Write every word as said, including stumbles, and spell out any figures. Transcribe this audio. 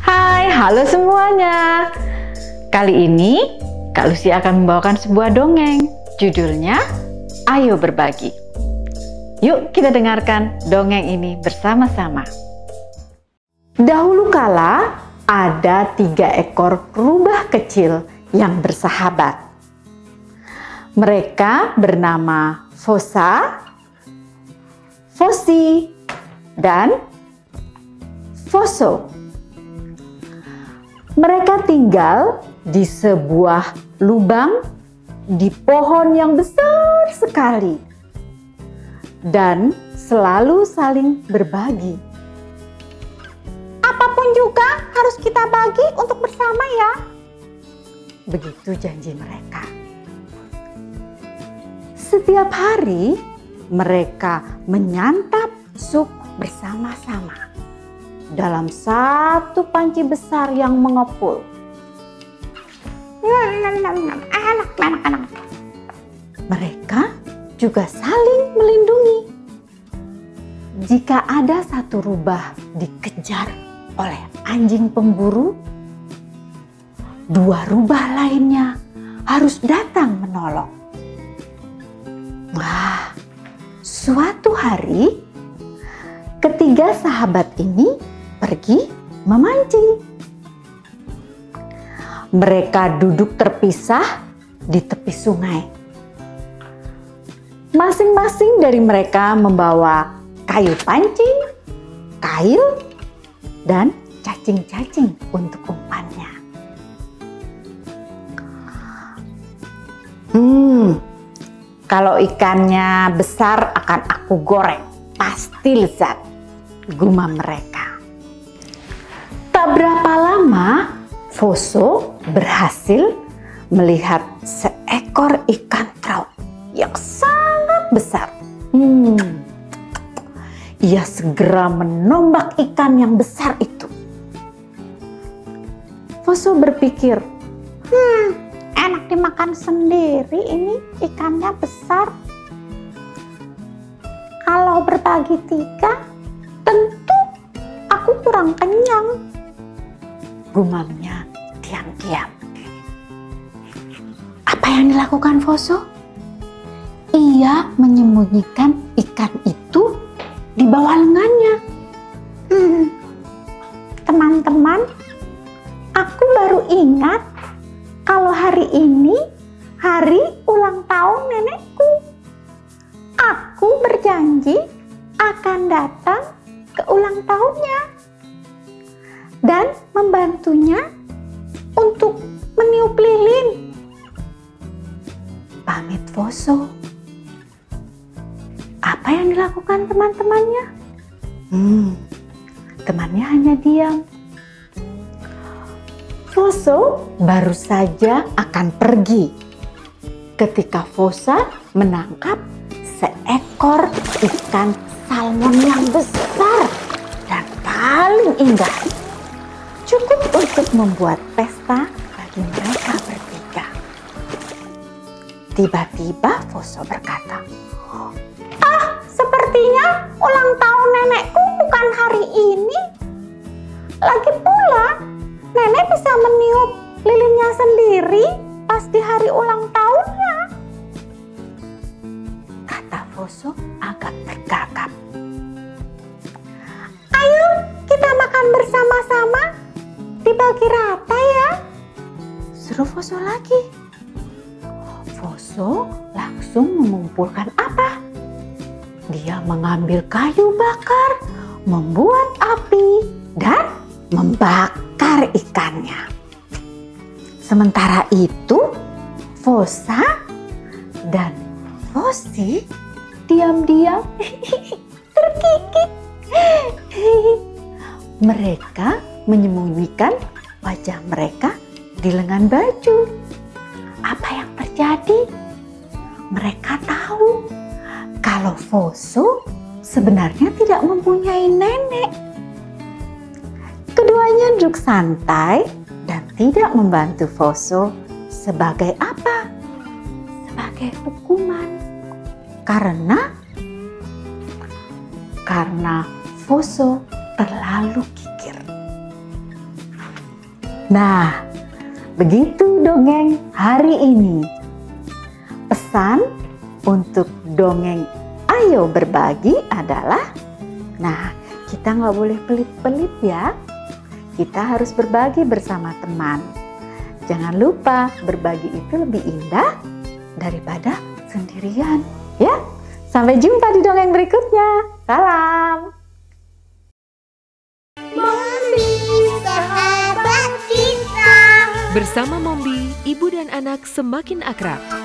Hai, halo semuanya. Kali ini Kak Lucy akan membawakan sebuah dongeng. Judulnya Ayo Berbagi. Yuk kita dengarkan dongeng ini bersama-sama. Dahulu kala ada tiga ekor rubah kecil yang bersahabat. Mereka bernama Fosa, Fosi, dan Foso. Mereka tinggal di sebuah lubang di pohon yang besar sekali dan selalu saling berbagi. Apapun juga harus kita bagi untuk bersama ya. Begitu janji mereka. Setiap hari mereka menyantap sup bersama-sama dalam satu panci besar yang mengepul. Enak, enak, enak. Mereka juga saling melindungi. Jika ada satu rubah dikejar oleh anjing pemburu, dua rubah lainnya harus datang menolong. Wah, suatu hari ketiga sahabat ini pergi memancing. Mereka duduk terpisah di tepi sungai. Masing-masing dari mereka membawa kayu pancing, kail, dan cacing-cacing untuk umpannya. Hmm, kalau ikannya besar akan aku goreng, pasti lezat, gumam mereka. Tak berapa lama, Foso berhasil melihat seekor ikan traut yang sangat besar. Hmm, ia segera menombak ikan yang besar itu. Foso berpikir, hmm, enak dimakan sendiri ini, ikannya besar. Kalau berbagi tiga, tentu aku kurang kenyang. Gumamnya diam-diam. Apa yang dilakukan Foso? Ia menyembunyikan ikan itu di bawah lengannya. Hmm, teman-teman, aku baru ingat kalau hari ini hari ulang tahun nenekku. Aku berjanji akan datang ke ulang tahunnya dan membantunya untuk meniup lilin. Pamit Foso. Apa yang dilakukan teman-temannya? Hmm, temannya hanya diam. Foso baru saja akan pergi ketika Fosa menangkap seekor ikan salmon yang besar dan paling indah. Cukup untuk membuat pesta bagi mereka bertiga. Tiba-tiba Foso berkata, "Ah, sepertinya ulang tahun nenekku bukan hari ini. Lagi pula, nenek bisa meniup lilinnya sendiri pas di hari ulang tahunnya." Kata Foso agak tergagap. "Ayo kita makan bersama-sama. Dibagi rata ya," seru Foso lagi. Foso langsung mengumpulkan apa? Dia mengambil kayu bakar, membuat api, dan membakar ikannya. Sementara itu, Fosa dan Fosi diam-diam terkikik. Mereka menyembunyikan wajah mereka di lengan baju. Apa yang terjadi? Mereka tahu kalau Foso sebenarnya tidak mempunyai nenek. Keduanya duduk santai dan tidak membantu Foso sebagai apa? Sebagai hukuman. Karena karena Foso terlalu kikir. Nah, begitu dongeng hari ini. Pesan untuk dongeng Ayo Berbagi adalah, nah, kita nggak boleh pelit-pelit ya. Kita harus berbagi bersama teman. Jangan lupa berbagi itu lebih indah daripada sendirian, ya. Sampai jumpa di dongeng berikutnya. Salam. Mombi, sahabat kita. Bersama Mombi, ibu dan anak semakin akrab.